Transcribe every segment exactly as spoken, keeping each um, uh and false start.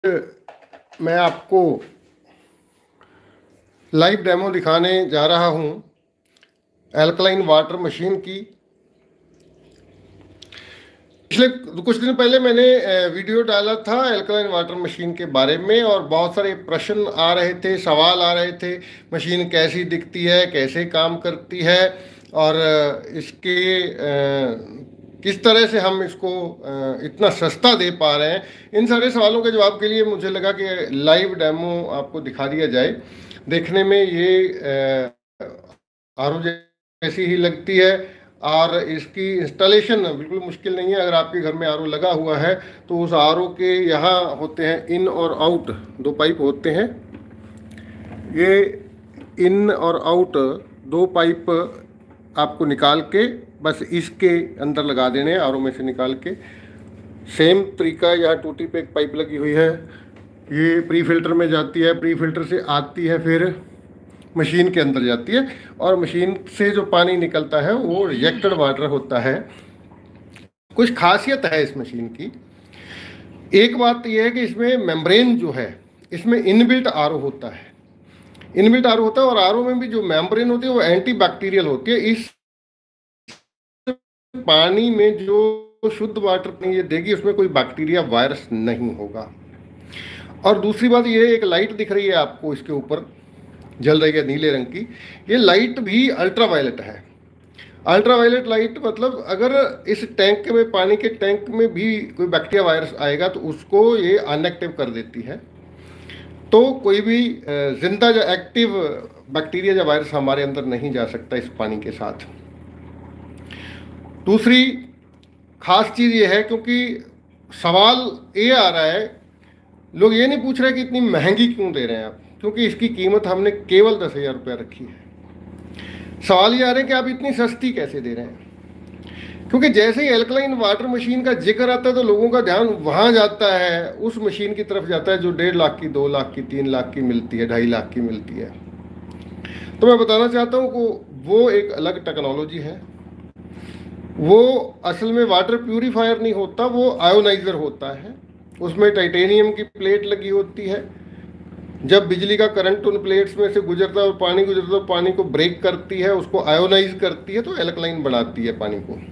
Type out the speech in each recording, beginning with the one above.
मैं आपको live demo दिखाने जा रहा हूं एल्कलाइन वाटर मशीन की। पिछले कुछ दिन पहले मैंने वीडियो डाला था एल्कलाइन वाटर मशीन के बारे में और बहुत सारे प्रश्न आ रहे थे, सवाल आ रहे थे। मशीन कैसी दिखती है, कैसे काम करती है और इसके किस तरह से हम इसको इतना सस्ता दे पा रहे हैं। इन सारे सवालों के जवाब के लिए मुझे लगा कि लाइव डेमो आपको दिखा दिया जाए। देखने में ये आर ओ जैसी ही लगती है और इसकी इंस्टॉलेशन बिल्कुल मुश्किल नहीं है। अगर आपके घर में आर ओ लगा हुआ है तो उस आर ओ के यहाँ होते हैं इन और आउट, दो पाइप होते हैं। ये इन और आउट दो पाइप आपको निकाल के बस इसके अंदर लगा देने हैं, आर ओ में से निकाल के। सेम तरीका, यहाँ टूटी पे एक पाइप लगी हुई है, ये प्री फिल्टर में जाती है, प्री फिल्टर से आती है, फिर मशीन के अंदर जाती है और मशीन से जो पानी निकलता है वो रिजेक्टेड वाटर होता है। कुछ खासियत है इस मशीन की। एक बात यह है कि इसमें मेम्ब्रेन जो है, इसमें इनबिल्ट आर ओ होता है, इनबिल्ट आर ओ होता है और आर ओ में भी जो मेम्ब्रेन होती है वो एंटी बैक्टीरियल होती है। इस पानी में जो शुद्ध वाटर ये देगी उसमें कोई बैक्टीरिया वायरस नहीं होगा। और दूसरी बात ये, एक लाइट दिख रही है आपको इसके ऊपर जल रही है नीले रंग की, ये लाइट भी अल्ट्रावायलेट है। अल्ट्रावायलेट लाइट मतलब अगर इस टैंक में, पानी के टैंक में भी कोई बैक्टीरिया वायरस आएगा तो उसको ये अनएक्टिव कर देती है। तो कोई भी जिंदा या एक्टिव बैक्टीरिया या वायरस हमारे अंदर नहीं जा सकता इस पानी के साथ। दूसरी खास चीज़ ये है, क्योंकि सवाल ये आ रहा है, लोग ये नहीं पूछ रहे कि इतनी महंगी क्यों दे रहे हैं आप, क्योंकि इसकी कीमत हमने केवल दस हज़ार रुपया रखी है। सवाल ये आ रहे हैं कि आप इतनी सस्ती कैसे दे रहे हैं, क्योंकि जैसे ही एल्कलाइन वाटर मशीन का जिक्र आता है तो लोगों का ध्यान वहाँ जाता है, उस मशीन की तरफ जाता है जो डेढ़ लाख की, दो लाख की, तीन लाख की मिलती है, ढाई लाख की मिलती है। तो मैं बताना चाहता हूँ कि वो एक अलग टेक्नोलॉजी है। वो असल में वाटर प्यूरीफायर नहीं होता, वो आयोनाइजर होता है। उसमें टाइटेनियम की प्लेट लगी होती है। जब बिजली का करंट उन प्लेट्स में से गुजरता है और पानी गुजरता है तो पानी को ब्रेक करती है, उसको आयोनाइज करती है, तो एल्कलाइन बनाती है पानी को।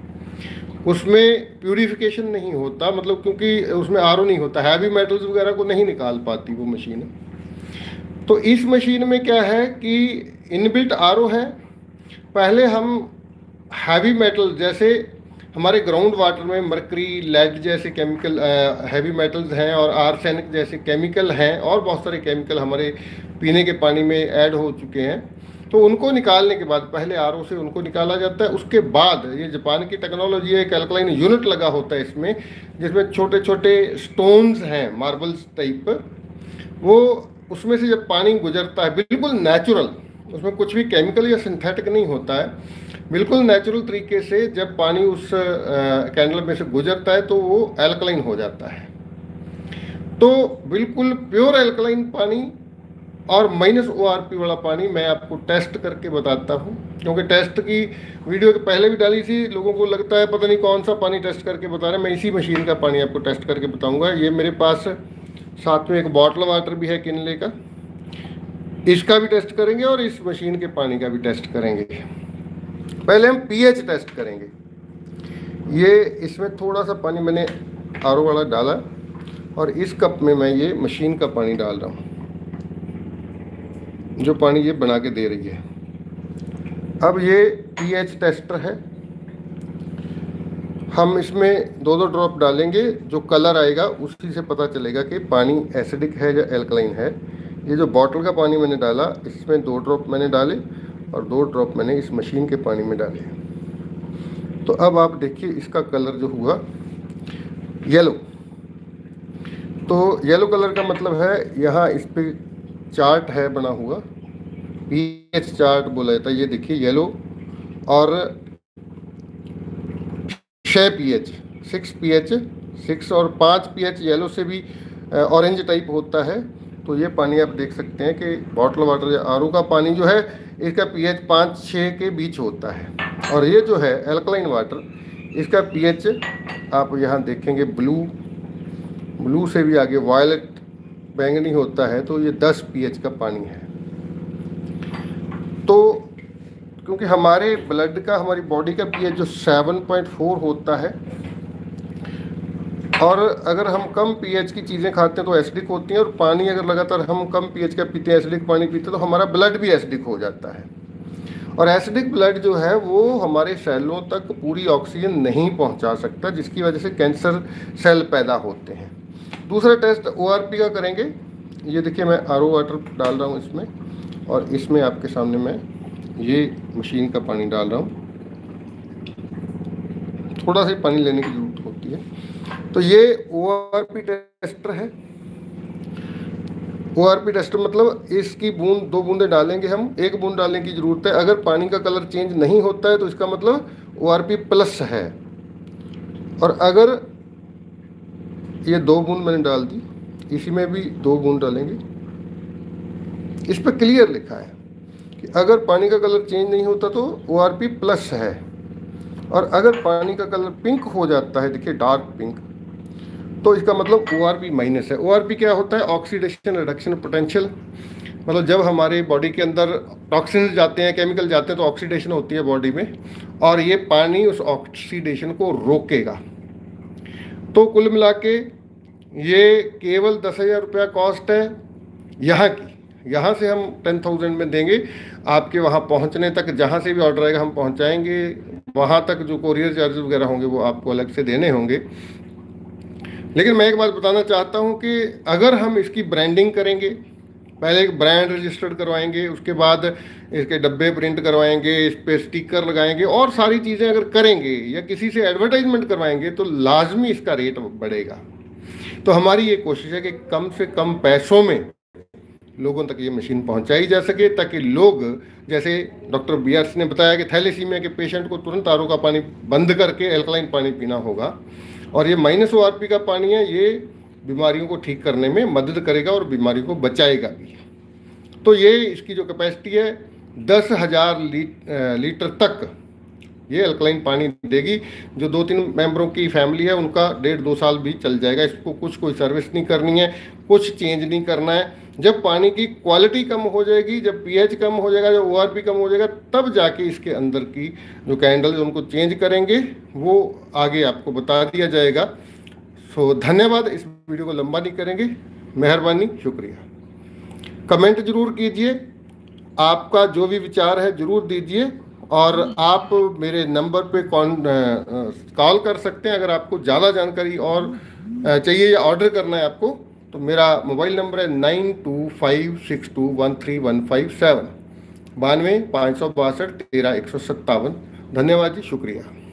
उसमें प्यूरिफिकेशन नहीं होता, मतलब क्योंकि उसमें आर ओ नहीं होता, हैवी मेटल्स वगैरह को नहीं निकाल पाती वो मशीन। तो इस मशीन में क्या है कि इनबिल्ट आर ओ है। पहले हम हैवी मेटल, जैसे हमारे ग्राउंड वाटर में मरकरी, लेड जैसे केमिकल हैवी मेटल्स हैं और आर्सेनिक जैसे केमिकल हैं और बहुत सारे केमिकल हमारे पीने के पानी में ऐड हो चुके हैं। तो उनको निकालने के बाद पहले आर ओ से उनको निकाला जाता है। उसके बाद ये जापान की टेक्नोलॉजी है, एक एल्कलाइन यूनिट लगा होता है इसमें, जिसमें छोटे छोटे स्टोन्स हैं, मार्बल्स टाइप। वो उसमें से जब पानी गुजरता है बिल्कुल नेचुरल, उसमें कुछ भी केमिकल या सिंथेटिक नहीं होता है, बिल्कुल नेचुरल तरीके से जब पानी उस कैंडल में से गुजरता है तो वो एल्कलाइन हो जाता है। तो बिल्कुल प्योर एल्कलाइन पानी और माइनस ओ आर पी वाला पानी मैं आपको टेस्ट करके बताता हूँ, क्योंकि टेस्ट की वीडियो तो पहले भी डाली थी। लोगों को लगता है पता नहीं कौन सा पानी टेस्ट करके बता रहे हैं। मैं इसी मशीन का पानी आपको टेस्ट करके बताऊँगा। ये मेरे पास साथ में एक बॉटल वाटर भी है किनले का, इसका भी टेस्ट करेंगे और इस मशीन के पानी का भी टेस्ट करेंगे। पहले हम पीएच टेस्ट करेंगे। ये इसमें थोड़ा सा पानी मैंने आर ओ वाला डाला और इस कप में मैं ये मशीन का पानी डाल रहा हूँ, जो पानी ये बना के दे रही है। अब ये पीएच टेस्टर है, हम इसमें दो दो ड्रॉप डालेंगे, जो कलर आएगा उसी से पता चलेगा कि पानी एसिडिक है या एल्कलाइन है। ये जो बॉटल का पानी मैंने डाला, इसमें दो ड्रॉप मैंने डाले और दो ड्रॉप मैंने इस मशीन के पानी में डाले। तो अब आप देखिए इसका कलर जो हुआ येलो। तो येलो कलर का मतलब है, यहाँ इस पे चार्ट है बना हुआ, पीएच चार्ट बोला जाता है। ये देखिए येलो और छः पीएच, सिक्स पीएच, सिक्स और पाँच पीएच येलो से भी ऑरेंज टाइप होता है। तो ये पानी आप देख सकते हैं कि बॉटल वाटर या आर ओ का पानी जो है इसका पीएच पाँच छः के बीच होता है। और ये जो है एल्कलाइन वाटर, इसका पीएच आप यहाँ देखेंगे ब्लू ब्लू से भी आगे वायलेट बैंगनी होता है, तो ये दस पीएच का पानी है। तो क्योंकि हमारे ब्लड का, हमारी बॉडी का पीएच जो सेवन पॉइंट फोर होता है, और अगर हम कम पीएच की चीज़ें खाते हैं तो एसिडिक होती हैं, और पानी अगर लगातार हम कम पीएच का पीते हैं, एसिडिक पानी पीते हैं, तो हमारा ब्लड भी एसिडिक हो जाता है। और एसिडिक ब्लड जो है वो हमारे सेलों तक पूरी ऑक्सीजन नहीं पहुंचा सकता, जिसकी वजह से कैंसर सेल पैदा होते हैं। दूसरा टेस्ट ओआरपी का करेंगे। ये देखिए मैं आरओ वाटर डाल रहा हूँ इसमें, और इसमें आपके सामने मैं ये मशीन का पानी डाल रहा हूँ। थोड़ा सा पानी लेने की ज़रूरत होती है। तो ये ओआरपी टेस्टर है। ओआरपी टेस्टर मतलब इसकी बूंद, दो बूंदें डालेंगे हम, एक बूंद डालने की ज़रूरत है। अगर पानी का कलर चेंज नहीं होता है तो इसका मतलब ओआरपी प्लस है। और अगर ये दो बूंद मैंने डाल दी, इसी में भी दो बूंद डालेंगे। इस पर क्लियर लिखा है कि अगर पानी का कलर चेंज नहीं होता तो ओआरपी प्लस है, और अगर पानी का कलर पिंक हो जाता है, देखिए डार्क पिंक, तो इसका मतलब ओआरपी माइनस है। ओआरपी क्या होता है? Oxidation reduction potential. मतलब जब हमारे बॉडी के अंदर टॉक्सिन्स जाते हैं, केमिकल जाते हैं, तो ऑक्सीडेशन होती है बॉडी में, और ये पानी उस ऑक्सीडेशन को रोकेगा। तो कुल मिला के ये केवल दस हज़ार रुपया कॉस्ट है यहाँ की। यहाँ से हम टेन थाउजेंड में देंगे, आपके वहाँ पहुँचने तक, जहाँ से भी ऑर्डर आएगा हम पहुँचाएंगे। वहाँ तक जो कोरियर चार्जेस वगैरह होंगे वो आपको अलग से देने होंगे। लेकिन मैं एक बात बताना चाहता हूँ कि अगर हम इसकी ब्रांडिंग करेंगे, पहले एक ब्रांड रजिस्टर्ड करवाएंगे, उसके बाद इसके डब्बे प्रिंट करवाएंगे, इस पर स्टिकर लगाएंगे, और सारी चीज़ें अगर करेंगे या किसी से एडवर्टाइजमेंट करवाएंगे, तो लाजमी इसका रेट बढ़ेगा। तो हमारी ये कोशिश है कि कम से कम पैसों में लोगों तक ये मशीन पहुंचाई जा सके, ताकि लोग, जैसे डॉक्टर बी आर सी ने बताया कि थैलेसीमिया के पेशेंट को तुरंत आर ओ का पानी बंद करके एल्कलाइन पानी पीना होगा, और ये माइनस ओ आर पी का पानी है, ये बीमारियों को ठीक करने में मदद करेगा और बीमारियों को बचाएगा भी। तो ये इसकी जो कैपेसिटी है दस हज़ार लीटर तक ये अल्कलाइन पानी देगी। जो दो तीन मेंबरों की फैमिली है उनका डेढ़ दो साल भी चल जाएगा। इसको कुछ कोई सर्विस नहीं करनी है, कुछ चेंज नहीं करना है। जब पानी की क्वालिटी कम हो जाएगी, जब पीएच कम हो जाएगा, जब ओआरपी कम हो जाएगा, तब जाके इसके अंदर की जो कैंडल्स उनको चेंज करेंगे, वो आगे आपको बता दिया जाएगा। सो धन्यवाद। इस वीडियो को लंबा नहीं करेंगे, मेहरबानी, शुक्रिया। कमेंट जरूर कीजिए, आपका जो भी विचार है जरूर दीजिए, और आप मेरे नंबर पे कॉल कॉल कर सकते हैं अगर आपको ज़्यादा जानकारी और चाहिए या ऑर्डर करना है आपको। तो मेरा मोबाइल नंबर है nine two five six two one three one five seven, बानवे पाँच सौ बासठ तेरह एक सौ सत्तावन। धन्यवाद जी, शुक्रिया।